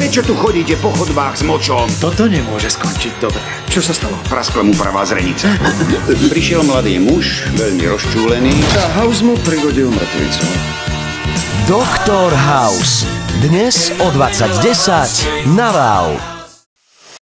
Prečo tu chodíte po chodbách s močom? Toto nemôže skončiť dobre. Čo sa stalo? Praskla mu pravá zrenica. Prišiel mladý muž, veľmi rozčúlený. A House mu prihodil mŕtvicu. Doktor House. Dnes o 20:10 na Wow.